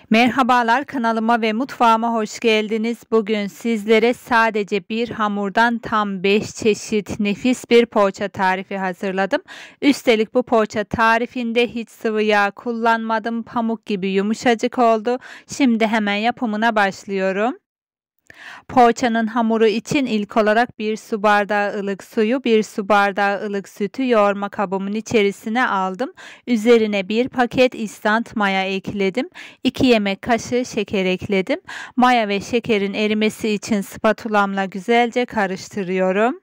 Merhabalar, kanalıma ve mutfağıma hoş geldiniz. Bugün sizlere sadece bir hamurdan tam 5 çeşit nefis bir poğaça tarifi hazırladım. Üstelik bu poğaça tarifinde hiç sıvı yağ kullanmadım. Pamuk gibi yumuşacık oldu. Şimdi hemen yapımına başlıyorum. Poğaçanın hamuru için ilk olarak 1 su bardağı ılık suyu, 1 su bardağı ılık sütü yoğurma kabımın içerisine aldım. Üzerine 1 paket instant maya ekledim. 2 yemek kaşığı şeker ekledim. Maya ve şekerin erimesi için spatulamla güzelce karıştırıyorum.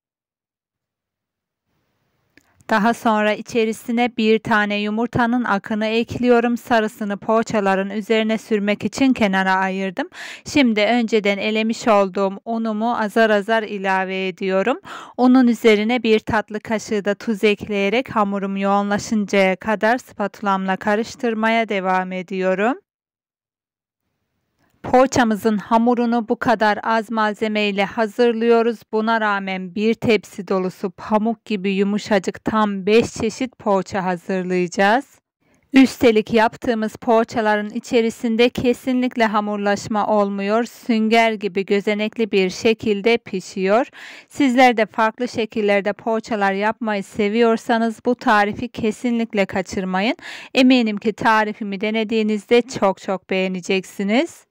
Daha sonra içerisine 1 tane yumurtanın akını ekliyorum. Sarısını poğaçaların üzerine sürmek için kenara ayırdım. Şimdi önceden elemiş olduğum unumu azar azar ilave ediyorum. Unun üzerine 1 tatlı kaşığı da tuz ekleyerek hamurum yoğunlaşıncaya kadar spatulamla karıştırmaya devam ediyorum. Poğaçamızın hamurunu bu kadar az malzeme ile hazırlıyoruz. Buna rağmen bir tepsi dolusu pamuk gibi yumuşacık tam 5 çeşit poğaça hazırlayacağız. Üstelik yaptığımız poğaçaların içerisinde kesinlikle hamurlaşma olmuyor. Sünger gibi gözenekli bir şekilde pişiyor. Sizler de farklı şekillerde poğaçalar yapmayı seviyorsanız bu tarifi kesinlikle kaçırmayın. Eminim ki tarifimi denediğinizde çok beğeneceksiniz.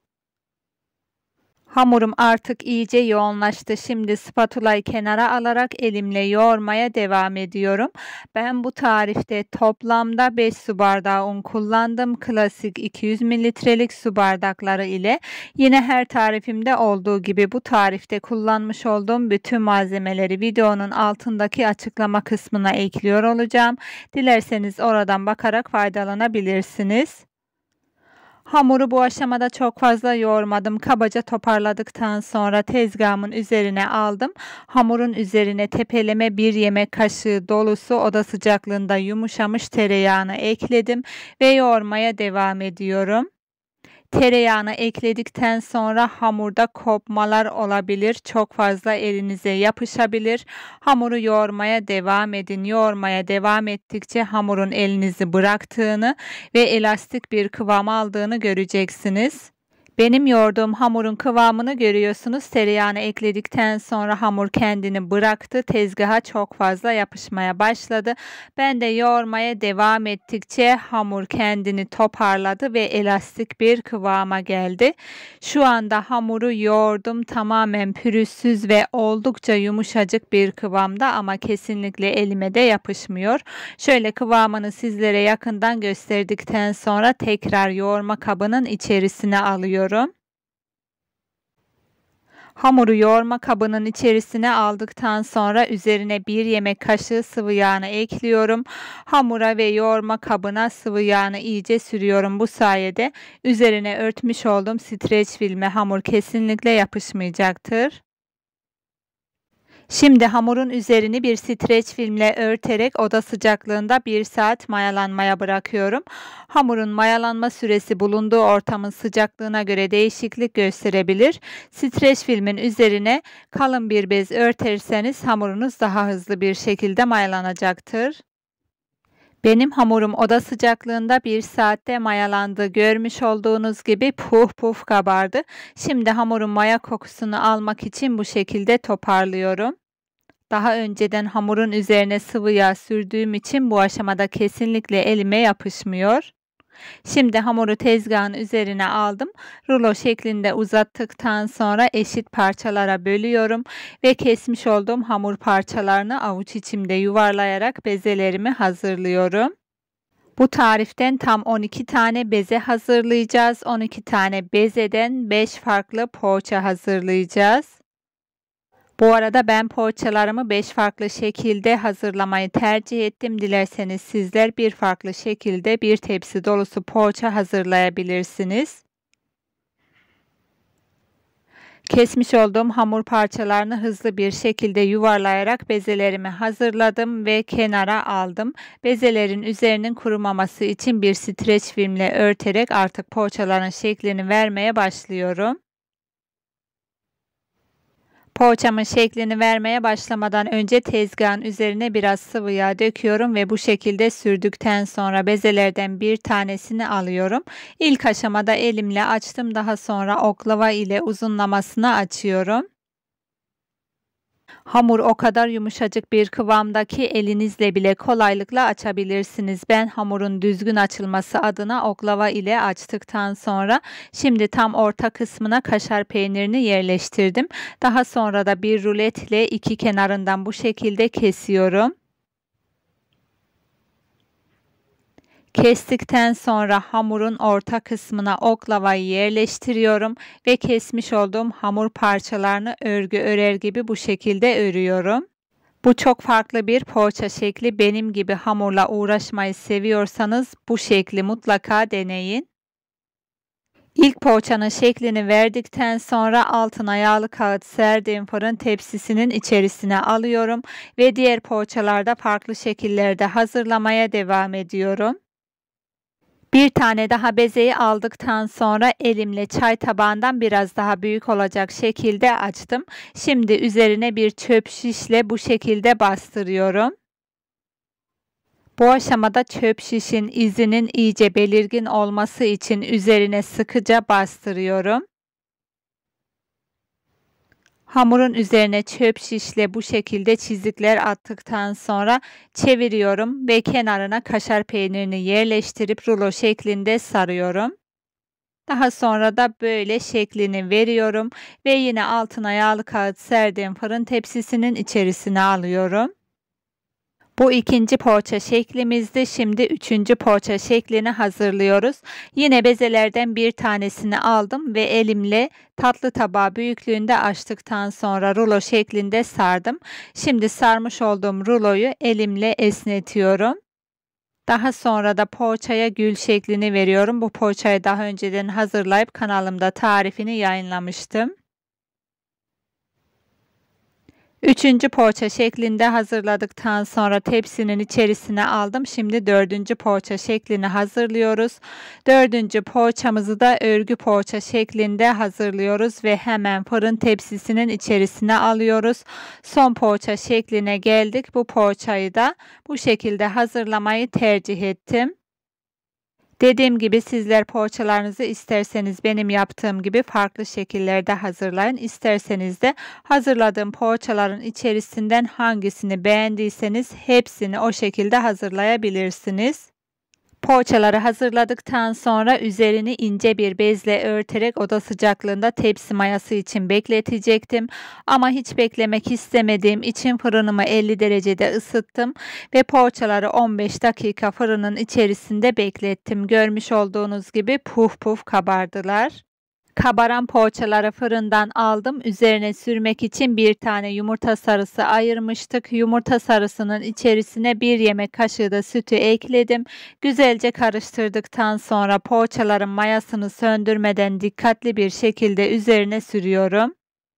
Hamurum artık iyice yoğunlaştı. Şimdi spatulayı kenara alarak elimle yoğurmaya devam ediyorum. Ben bu tarifte toplamda 5 su bardağı un kullandım. Klasik 200 mililitrelik su bardakları ile. Yine her tarifimde olduğu gibi bu tarifte kullanmış olduğum bütün malzemeleri videonun altındaki açıklama kısmına ekliyor olacağım. Dilerseniz oradan bakarak faydalanabilirsiniz. Hamuru bu aşamada çok fazla yoğurmadım. Kabaca toparladıktan sonra tezgahımın üzerine aldım. Hamurun üzerine tepeleme 1 yemek kaşığı dolusu oda sıcaklığında yumuşamış tereyağını ekledim ve yoğurmaya devam ediyorum. Tereyağını ekledikten sonra hamurda kopmalar olabilir. Çok fazla elinize yapışabilir. Hamuru yoğurmaya devam edin. Yoğurmaya devam ettikçe hamurun elinizi bıraktığını ve elastik bir kıvam aldığını göreceksiniz. Benim yoğurduğum hamurun kıvamını görüyorsunuz. Tereyağını ekledikten sonra hamur kendini bıraktı. Tezgaha çok fazla yapışmaya başladı. Ben de yoğurmaya devam ettikçe hamur kendini toparladı ve elastik bir kıvama geldi. Şu anda hamuru yoğurdum. Tamamen pürüzsüz ve oldukça yumuşacık bir kıvamda ama kesinlikle elime de yapışmıyor. Şöyle kıvamını sizlere yakından gösterdikten sonra tekrar yoğurma kabının içerisine alıyorum. Hamuru yoğurma kabının içerisine aldıktan sonra üzerine 1 yemek kaşığı sıvı yağını ekliyorum. Hamura ve yoğurma kabına sıvı yağını iyice sürüyorum. Bu sayede üzerine örtmüş olduğum streç filme hamur kesinlikle yapışmayacaktır. Şimdi hamurun üzerini bir streç filmle örterek oda sıcaklığında 1 saat mayalanmaya bırakıyorum. Hamurun mayalanma süresi bulunduğu ortamın sıcaklığına göre değişiklik gösterebilir. Streç filmin üzerine kalın bir bez örterseniz hamurunuz daha hızlı bir şekilde mayalanacaktır. Benim hamurum oda sıcaklığında 1 saatte mayalandı. Görmüş olduğunuz gibi puf puf kabardı. Şimdi hamurun maya kokusunu almak için bu şekilde toparlıyorum. Daha önceden hamurun üzerine sıvı yağ sürdüğüm için bu aşamada kesinlikle elime yapışmıyor. Şimdi hamuru tezgahın üzerine aldım. Rulo şeklinde uzattıktan sonra eşit parçalara bölüyorum ve kesmiş olduğum hamur parçalarını avuç içimde yuvarlayarak bezelerimi hazırlıyorum. Bu tariften tam 12 tane beze hazırlayacağız. 12 tane bezeden 5 farklı poğaça hazırlayacağız. Bu arada ben poğaçalarımı 5 farklı şekilde hazırlamayı tercih ettim. Dilerseniz sizler bir farklı şekilde bir tepsi dolusu poğaça hazırlayabilirsiniz. Kesmiş olduğum hamur parçalarını hızlı bir şekilde yuvarlayarak bezelerimi hazırladım ve kenara aldım. Bezelerin üzerinin kurumaması için bir streç filmle örterek artık poğaçaların şeklini vermeye başlıyorum. Poğaçamın şeklini vermeye başlamadan önce tezgahın üzerine biraz sıvı yağ döküyorum ve bu şekilde sürdükten sonra bezelerden bir tanesini alıyorum. İlk aşamada elimle açtım, daha sonra oklava ile uzunlamasını açıyorum. Hamur o kadar yumuşacık bir kıvamda ki elinizle bile kolaylıkla açabilirsiniz. Ben hamurun düzgün açılması adına oklava ile açtıktan sonra şimdi tam orta kısmına kaşar peynirini yerleştirdim. Daha sonra da bir ruletle iki kenarından bu şekilde kesiyorum. Kestikten sonra hamurun orta kısmına oklavayı yerleştiriyorum ve kesmiş olduğum hamur parçalarını örgü örer gibi bu şekilde örüyorum. Bu çok farklı bir poğaça şekli. Benim gibi hamurla uğraşmayı seviyorsanız bu şekli mutlaka deneyin. İlk poğaçanın şeklini verdikten sonra altına yağlı kağıt serdiğim fırın tepsisinin içerisine alıyorum ve diğer poğaçalarda farklı şekillerde hazırlamaya devam ediyorum. Bir tane daha bezeyi aldıktan sonra elimle çay tabağından biraz daha büyük olacak şekilde açtım. Şimdi üzerine bir çöp şişle bu şekilde bastırıyorum. Bu aşamada çöp şişin izinin iyice belirgin olması için üzerine sıkıca bastırıyorum. Hamurun üzerine çöp şişle bu şekilde çizikler attıktan sonra çeviriyorum ve kenarına kaşar peynirini yerleştirip rulo şeklinde sarıyorum. Daha sonra da böyle şeklini veriyorum ve yine altına yağlı kağıt serdiğim fırın tepsisinin içerisine alıyorum. Bu ikinci poğaça şeklimizdi. Şimdi üçüncü poğaça şeklini hazırlıyoruz. Yine bezelerden bir tanesini aldım ve elimle tatlı tabağı büyüklüğünde açtıktan sonra rulo şeklinde sardım. Şimdi sarmış olduğum ruloyu elimle esnetiyorum. Daha sonra da poğaçaya gül şeklini veriyorum. Bu poğaçayı daha önceden hazırlayıp kanalımda tarifini yayınlamıştım. Üçüncü poğaça şeklinde hazırladıktan sonra tepsinin içerisine aldım. Şimdi dördüncü poğaça şeklini hazırlıyoruz. Dördüncü poğaçamızı da örgü poğaça şeklinde hazırlıyoruz ve hemen fırın tepsisinin içerisine alıyoruz. Son poğaça şekline geldik. Bu poğaçayı da bu şekilde hazırlamayı tercih ettim. Dediğim gibi sizler poğaçalarınızı isterseniz benim yaptığım gibi farklı şekillerde hazırlayın. İsterseniz de hazırladığım poğaçaların içerisinden hangisini beğendiyseniz hepsini o şekilde hazırlayabilirsiniz. Poğaçaları hazırladıktan sonra üzerini ince bir bezle örterek oda sıcaklığında tepsi mayası için bekletecektim. Ama hiç beklemek istemediğim için fırınımı 50 derecede ısıttım ve poğaçaları 15 dakika fırının içerisinde beklettim. Görmüş olduğunuz gibi puf puf kabardılar. Kabaran poğaçaları fırından aldım. Üzerine sürmek için bir tane yumurta sarısı ayırmıştık. Yumurta sarısının içerisine bir yemek kaşığı da sütü ekledim. Güzelce karıştırdıktan sonra poğaçaların mayasını söndürmeden dikkatli bir şekilde üzerine sürüyorum.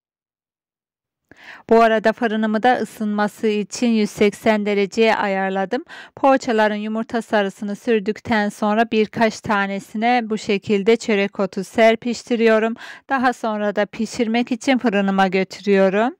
Bu arada fırınımı da ısınması için 180 dereceye ayarladım. Poğaçaların yumurta sarısını sürdükten sonra birkaç tanesine bu şekilde çörek otu serpiştiriyorum. Daha sonra da pişirmek için fırınıma götürüyorum.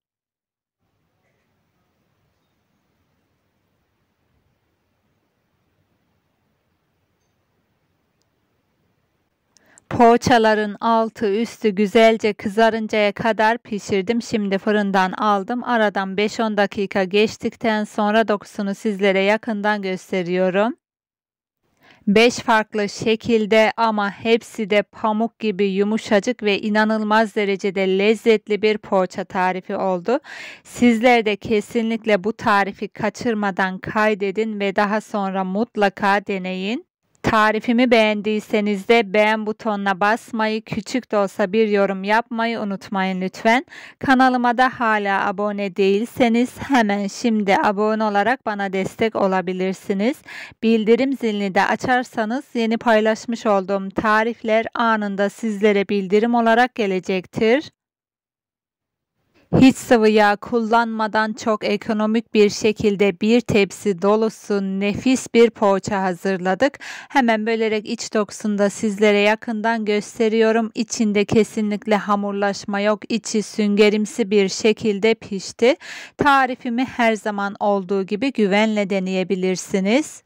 Poğaçaların altı üstü güzelce kızarıncaya kadar pişirdim. Şimdi fırından aldım. Aradan 5-10 dakika geçtikten sonra dokusunu sizlere yakından gösteriyorum. 5 farklı şekilde ama hepsi de pamuk gibi yumuşacık ve inanılmaz derecede lezzetli bir poğaça tarifi oldu. Sizler de kesinlikle bu tarifi kaçırmadan kaydedin ve daha sonra mutlaka deneyin. Tarifimi beğendiyseniz de beğen butonuna basmayı, küçük de olsa bir yorum yapmayı unutmayın lütfen. Kanalıma da hala abone değilseniz hemen şimdi abone olarak bana destek olabilirsiniz. Bildirim zilini de açarsanız yeni paylaşmış olduğum tarifler anında sizlere bildirim olarak gelecektir. Hiç sıvı yağ kullanmadan çok ekonomik bir şekilde bir tepsi dolusu nefis bir poğaça hazırladık. Hemen bölerek iç dokusunu da sizlere yakından gösteriyorum. İçinde kesinlikle hamurlaşma yok. İçi süngerimsi bir şekilde pişti. Tarifimi her zaman olduğu gibi güvenle deneyebilirsiniz.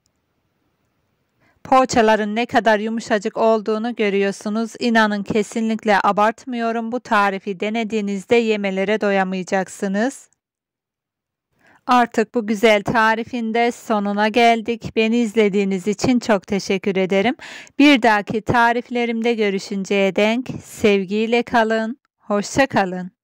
Poğaçaların ne kadar yumuşacık olduğunu görüyorsunuz. İnanın kesinlikle abartmıyorum. Bu tarifi denediğinizde yemelere doyamayacaksınız. Artık bu güzel tarifin de sonuna geldik. Beni izlediğiniz için çok teşekkür ederim. Bir dahaki tariflerimde görüşünceye denk sevgiyle kalın. Hoşça kalın.